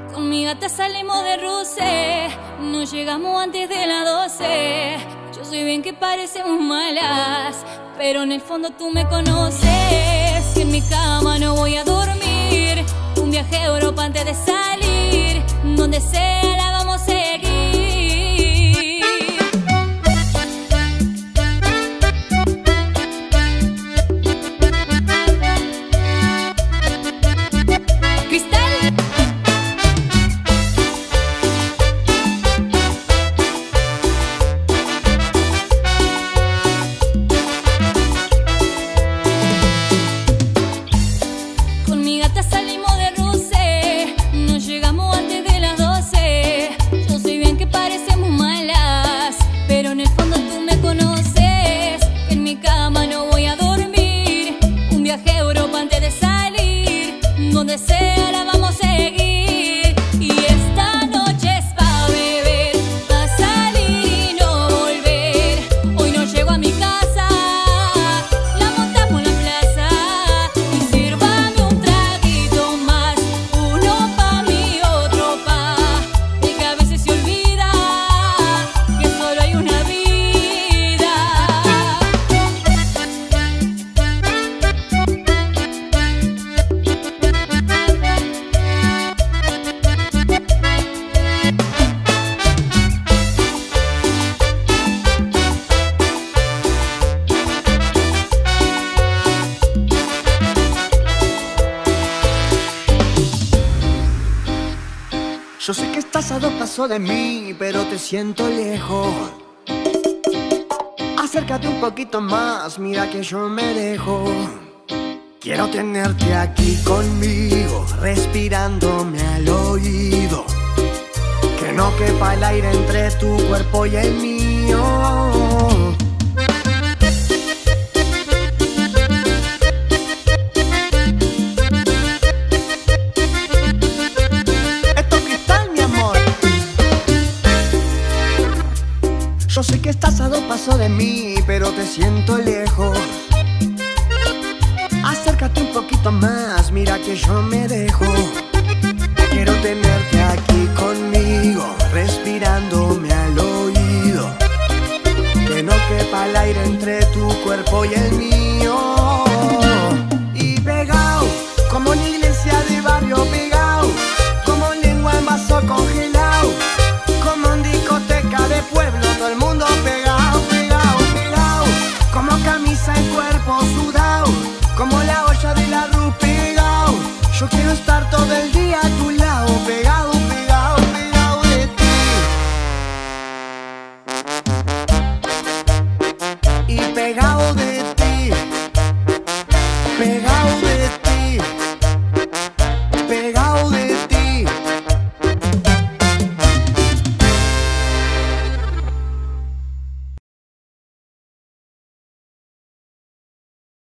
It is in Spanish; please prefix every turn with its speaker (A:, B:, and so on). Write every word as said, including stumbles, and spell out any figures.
A: Con mi gata salimos de roce, no llegamos antes de las doce. Yo sé bien que parecemos malas, pero en el fondo tú me conoces. Y en mi cama no voy a dormir, un viaje a Europa antes de salir, donde sea la vamos a seguir. Salimos de roce, no llegamos antes de las doce. Yo sé bien que parecemos malas, pero en el fondo tú me conoces. En mi cama no voy a dormir, un viaje a Europa antes de salir, donde sea la vamos a seguir. Y esta noche es pa' beber, pa' salir y no volver. Hoy no llego a mi casa, la montamos en la plaza. Y sírvame un traguito más, uno pa' mí, otro pa' el que a veces se olvida que solo hay una vida.
B: Yo sé que estás a dos pasos de mí, pero te siento lejos. Acércate un poquito más, mira que yo me dejo. Quiero tenerte aquí conmigo, respirándome al oído. Que no quepa el aire entre tu cuerpo y el mío. Yo sé que estás a dos pasos de mí, pero te siento lejos. Acércate un poquito más, mira que yo me dejo.